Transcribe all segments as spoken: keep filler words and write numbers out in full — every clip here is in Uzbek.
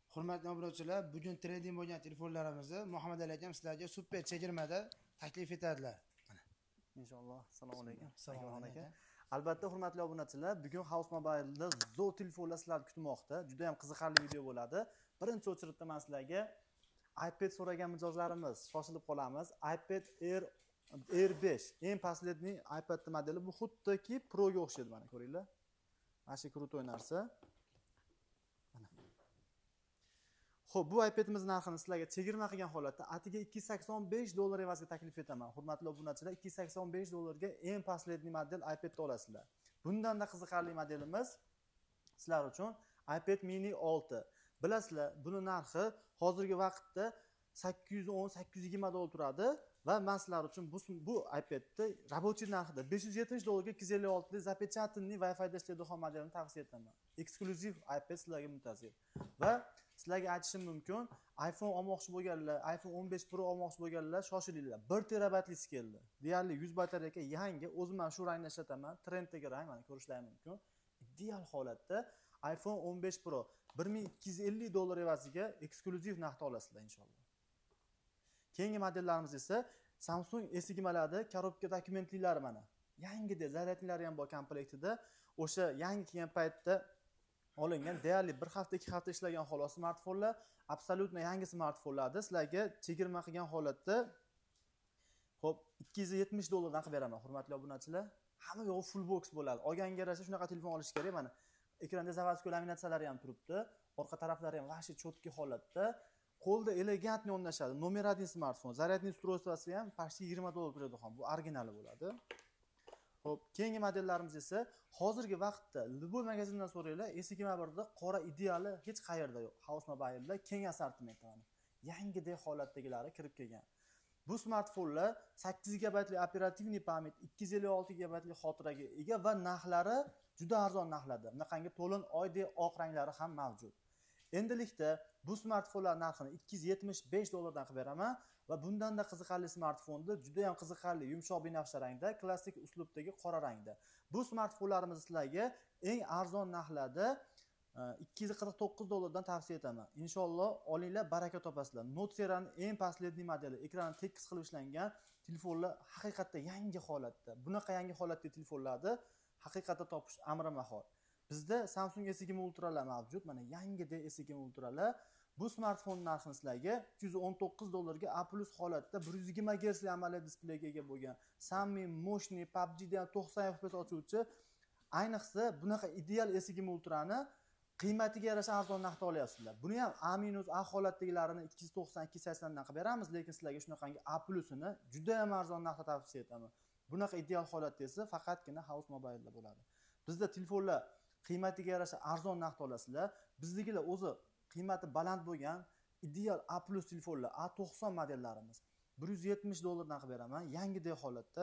Hurmatli obunachilar, bugun trending bo'lgan telefonlarimizni Muhammad Ali akam sizlarga super chegirmada taklif etadilar. Inshaalloh. Assalomu alaykum. Assalomu alaykum. Albatta hurmatli obunachilar, bugun House Mobile'da zo'r telefonlar sizlarni kutmoqda. Juda ham qiziqarli video bo'ladi. Birinchi o'chiritda men sizlarga iPad so'ragan mijozlarimiz, shoshilib qolamiz. iPad Air Air besh eng последний iPad modeli. Bu xuddiki Pro ga o'xshaydi, mana ko'ringlar. Mana shu krutoy narsa. Xo'p, bu iPadimiz narxini sizlarga chegirma qilgan holatda atiga ikki yuz sakson besh dollar evaziga taklif etaman. Hurmatli obunachilar, ikki yuz sakson besh dollarga eng последний model iPadni olasizlar. Bundan da qiziqarli modelimiz sizlar uchun iPad mini olti. Bilasizlar, buni narxi hozirgi vaqtda sakkiz yuz o'n sakkiz yuz yigirma dollar turadi va men sizlar uchun bu bu iPadni рабочий narxida besh yuz yetmish dollarga ikki yuz ellik olti li запечатанный Wi-Fi da ishlaydigan modelni tavsiya etaman. Eksklyuziv iPad sizlarga muntazir. Va sizlarga aytishim mumkin, iPhone olmoqchi bo'lganlar, iPhone o'n besh Pro olmoqchi bo'lganlar, shoshilinglar. bir terabaytlik keldi. Deyarli yuz batareyka yangi, o'zim ham shu rangni ishlataman. Trenddagi rang, mana ko'rishlaring mumkin. Ideal holatda iPhone o'n besh Pro bir ming ikki yuz ellik dollar evaziga eksklyuziv narxda olasizlar inshaalloh. Keyingi modellarimiz esa Samsung S yigirmalarda korobka dokumentlilari mana. Yangida zaryadnilari ham bor komplektida. O'sha yangi kelgan paytda olingan, deyarli bir hafta ikki hafta ishlagan xolos smartfonlar, absolutno yangi smartfonlarni sizlarga chegirma qilgan holatda xo'p ikki yuz yetmish dollardan qilib beraman, hurmatli obunachilar. Hamma yo'g'i full box bo'ladi. Olganga yarasha shunaqa telefon olish kerak. Mana ekranda заводской laminatsiyalari ham turibdi. Orqa taraflari ham vashi cho'tki holatda. Qo'lda elegantni o'rnashadi. Nomer один smartfon. Zaryadniy ustroyствоsi ham почти yigirma dollar turadi ham. Bu originali bo'ladi. Xo'p, keyingi modellarimiz esa hozirgi vaqtda Любой magazindan so'ranglar, S yigirma birda qora ideali hech qayerda yo'q. House Mobile'da keng assortiment mana. Yangidek holatdagilari kirib kelgan. Bu smartfonlar sakkiz gigabaytli operativniy pamyat, ikki yuz ellik olti gigabaytli xotiraga ega va narxlari juda arzon narxlarda. Bunaqangi to'lin oydek oq ranglari ham mavjud. Endilikda bu smartfonlar narxini ikki yuz yetmish besh dollardan qilib beraman va bundan da qiziqarli smartfonni juda ham qiziqarli yumshoq binafsha rangda, klassik uslubdagi qora rangda. Bu smartfonlarimizni sizlarga eng arzon narxlarda ikki yuz qirq to'qqiz dollardan tavsiya etaman. Inshaalloh olinglar, baraka topasizlar. Note seriyaning eng последний modeli, ekrani tekis qilib ishlangan telefonlar haqiqatda yangi holatda. Bunaqa yangi holatdagi telefonlarni haqiqatda topish amri mahol. Bizda Samsung S yigirma Ultra'lar mavjud. Mana yangidek S yigirma Ultra'lar. Bu smartfon narxini sizlarga uch yuz o'n to'qqiz dollarga A+ holatda bir yuz yigirma gertsli AMOLED displeyga ega bo'lgan. Sammi moshniy P U B G dan to'qson F P S ochuvchi. Ayniqsa bunaqa ideal S yigirma Ultra'ni qiymatiga yarasha arzon narxda olyapsizlar. Buni ham A- A holatdagilarini ikki yuz to'qson ikki yuz sakson dan qilib beramiz, lekin sizlarga shunaqangi A+ni juda ham arzon narxda tavsiya etaman. Bunaqa ideal holatda esa faqatgina House Mobile'da bo'ladi. Bizda telefonlar qiymatiga yarasha arzon narxda olasizlar. Biznikilar o'zi qiymati baland bo'lgan ideal A+ telefonlar, A to'qson modellarimiz bir yuz yetmish dollardan qilib beraman, yangidek holatda.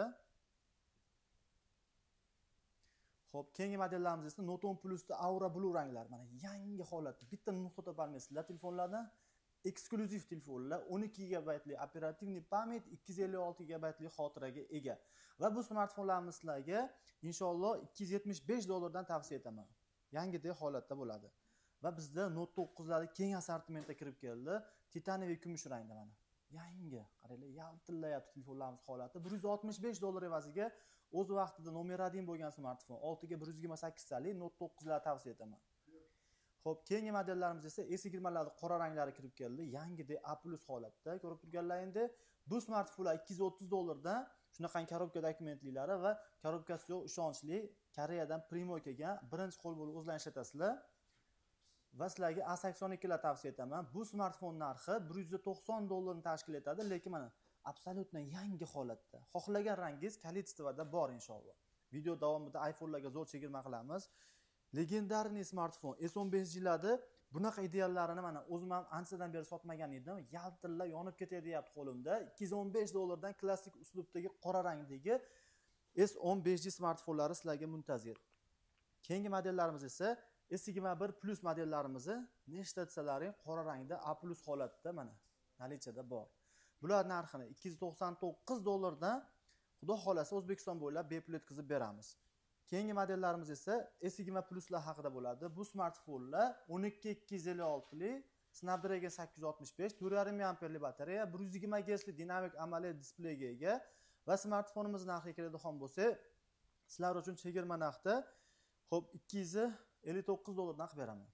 Xo'p, keyingi modellarimiz esa Note o'n Plus'da Aura Blue ranglar, mana yangi holatda. Bitta nuqta topolmaysizlar telefonlardan. Eksklyuziv telefonlar, o'n ikki gigabaytli operativniy pamyat, ikki yuz ellik olti gigabaytli xotiraga ega. Va bu smartfonlarimiz sizlarga inshaalloh ikki yuz yetmish besh dollardan tavsiya etaman. Yangidek holatda bo'ladi. Va bizda Note to'qqizlarda keng assortimentga kirib keldi. Titaniy kumush rangda mana. Yangi, qaranglar, yaltillayapti telefonlarimiz holati. bir yuz oltmish besh dollar evaziga o'z vaqtida nomer один bo'lgan smartfon, oltiga bir yuz yigirma sakkiz talik Note to'qqizlar tavsiya etaman. Xo'p, keyingi modellarimiz esa S yigirmalarda qora ranglari kirib keldi. Yangidek A+ holatda ko'rib turganlaringdek, bu smartfonlar ikki yuz o'ttiz dollardan shunaqangi korobka dokumentliklari va korobkasi yo'q ishonchli Koreyadan Primo kelgan birinchi qo'l bo'lib o'zlaringiz ishlatasizlar. Va sizlarga A sakson ikki lar tavsiya etaman. Bu smartfon narxi bir yuz to'qson dollarni tashkil etadi, lekin mana absolutno yangi holatda. Xohlagan rangingiz kolleksiyada bor inshaalloh. Video davomida iPhone'larga zo'r chegirma qilamiz. Legendarniy smartfon S o'n besh larda bunaqa ideallarini mana o'zim ham anchadan beri sotmagan edim. Yaltillab yonib ketadi deyapti qo'limda. ikki yuz o'n besh dollardan klassik uslubdagi qora rangdagi S o'n besh smartfonlari sizlarga muntazir. Keyingi modellarimiz esa S yigirma bir Plus modellarimizni nechta desalaring qora rangda A+ holatda mana nalichada bor. Bular narxini ikki yuz to'qson to'qqiz dollardan xudo xolasa O'zbekiston bo'ylab bepul yetkazib beramiz. Keyingi modellarimiz esa S yigirma Plus'lar haqida bo'ladi. Bu smartfonlar o'n ikki ikki yuz ellik olti lik Snapdragon sakkiz yuz oltmish besh, to'rt yarim ming amperli batareya, bir yuz yigirma gertsli dinamik amaliy displeyga ega va smartfonimiz narxiga keladigan bo'lsak, sizlar uchun chegirma narxda xo'p ikki yuz ellik to'qqiz dollardan qilib beraman.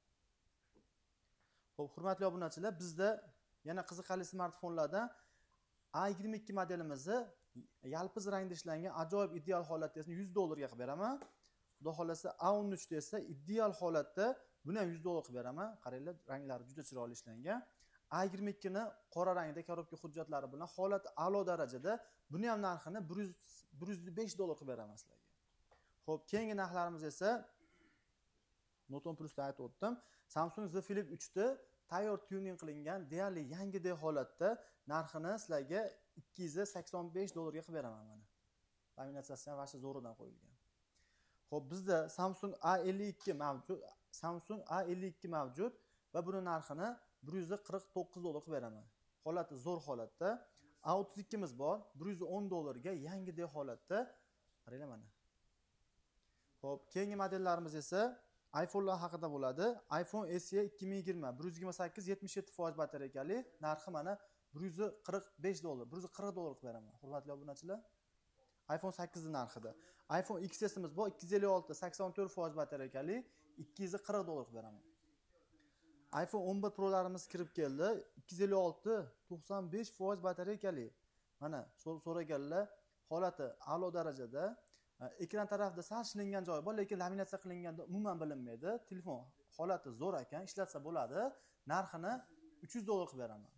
Xo'p, hurmatli obunachilar, bizda yana qiziqarli smartfonlardan A yigirma ikki modelimizni yalpiz rangda ishlangan ajoyib ideal holatda esa yuz dollarga qilib beraman. Xudo xolasa A o'n uch da esa ideal holatda buni ham yuz dollar qilib beraman. Qaranglar, ranglari juda chiroyli ishlangan. A yigirma ikki ni qora rangda korobka hujjatlari bilan holati a'lo darajada. Buni ham narxini bir yuz besh dollar qilib beraman sizlarga. Xo'p, keyingi narxlarimiz esa Note o'n Plus da aytib o'tdim. Samsung Z Flip uch da tayyor tuning qilingan deyarli yangidek holatda narxini sizlarga ikki yuz sakson besh dollarga qilib beraman mana. Laminatsiyasi ham vaqti zo'ridan qo'yilgan. Xo'p, bizda Samsung A ellik ikki mavjud, Samsung A ellik ikki mavjud va buni narxini bir yuz qirq to'qqiz dollar qilib beraman. Holati zo'r holatda. A o'ttiz ikki miz bor, bir yuz o'n dollarga yangidek holatda. Qaranglar mana. Xo'p, keyingi modellarimiz esa iPhone'lar haqida bo'ladi. iPhone S E ikki ming yigirma bir yuz yigirma sakkiz yetmish yetti foiz batareyali, narxi mana bir yuz qirq besh dollar, bir yuz qirq dollar qilib beraman. Hurmatli obunachilar, iPhone sakkiz narxida. iPhone X S'imiz bor, ikki yuz ellik olti sakson to'rt foiz batareyali, ikki yuz qirq dollar qilib beraman. iPhone o'n bir Pro'larimiz kirib keldi, ikki yuz ellik olti to'qson besh foiz batareyali. Mana so'raganlar, holati a'lo darajada. Ekran tarafida sal shilingan joyi bor, lekin laminatsiya qilinganda umuman bilinmaydi. Telefon holati zo'r ekan, ishlatsa bo'ladi. Narxini uch yuz dollar qilib beraman.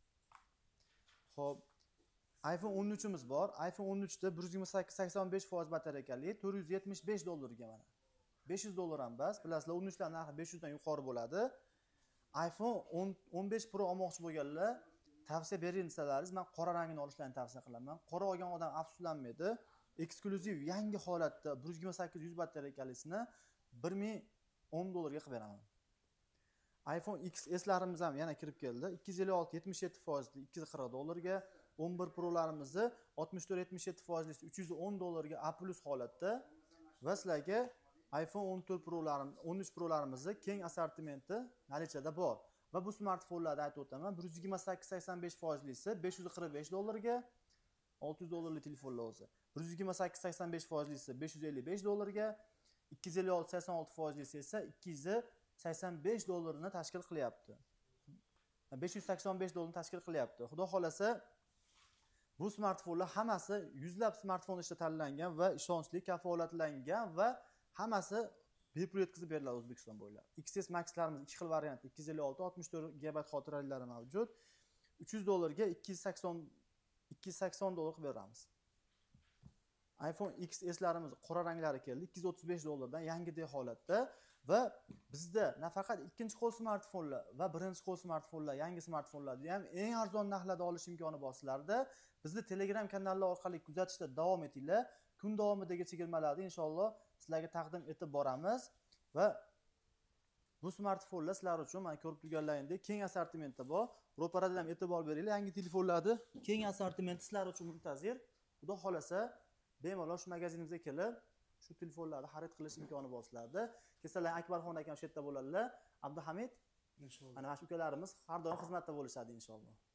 Xo'p, iPhone o'n uch imiz bor. iPhone o'n uch da bir yuz yigirma sakkiz sakson besh foiz batareyali, to'rt yuz yetmish besh dollarga mana. besh yuz dollar ham bas. Bilasizlar, o'n uch lar narxi besh yuz dan yuqori bo'ladi. iPhone o'n besh Pro olmoqchi bo'lganlar, tavsiya bering desalaringiz, men qora rangini olishlarini tavsiya qilaman. Qora olgan odam afsuslanmaydi. Eksklyuziv yangi holatda bir yuz yigirma sakkiz yuz batareyalisini bir ming o'n dollarga qilib beraman. iPhone X S'larimiz ham yana kirib keldi. ikki yuz ellik olti yetmish yetti foizli ikki yuz qirq dollarga, o'n bir Pro'larimizni oltmish to'rt yetmish yetti foizli uch yuz o'n dollarga A+ holatda va sizlarga iPhone o'n to'rt Pro'larimiz, o'n uch Pro'larimizni keng assortimenti nalichada bor. Va bu smartfonlarda aytib o'taman, bir yuz yigirma sakkiz sakson besh foizlisi besh yuz qirq besh dollarga, olti yuz dollarli telefonlar o'zi. bir yuz yigirma sakkiz sakson besh foizlisi besh yuz ellik besh dollarga, ikki yuz ellik olti sakson olti foizlisi esa ikki yuz sakson besh dollarni tashkil qilyapti. besh yuz sakson besh dollarni tashkil qilyapti. Xudo xolasa bu smartfonlar hammasi yuzlab smartfon ishda tanlangan va ishonchli kafolatlangan va hammasi bepul yetkazib beriladi O'zbekiston bo'ylab. X S Max'larimiz ikki xil variantda ikki yuz ellik olti oltmish to'rt gigabayt xotiralari mavjud. uch yuz dollarga ikki yuz sakson ikki yuz sakson dollar qilib beramiz. iPhone X S'larimiz qora ranglari keldi, ikki yuz o'ttiz besh dollardan yangidek holatda va bizda nafaqat ikkinchi qo'l smartfonlar va birinchi qo'l smartfonlar, yangi smartfonlarni ham eng arzon narxlarda olish imkoni bor sizlarda. Bizni Telegram kanallar orqali kuzatishda davom etinglar. Kun davomidagi chegirmalarni inshaalloh sizlarga taqdim etib boramiz va bu smartfonlar sizlar uchun men ko'rib turganlaringdek keng assortimentda bor. Ro'parada ham e'tibor beringlar, yangi telefonlarni keng assortimenti sizlar uchun muntazir. Xudo xolasa bemalol shu magazinimizga kelib, shu telefonlarni xarid qilish imkoni bor sizlarda. Kesalar Akbarxon akam shu yerda bo'ladilar. Abduhamid, inshaalloh. Mana shu ukalarimiz har doim xizmatda bo'lishadi inshaalloh.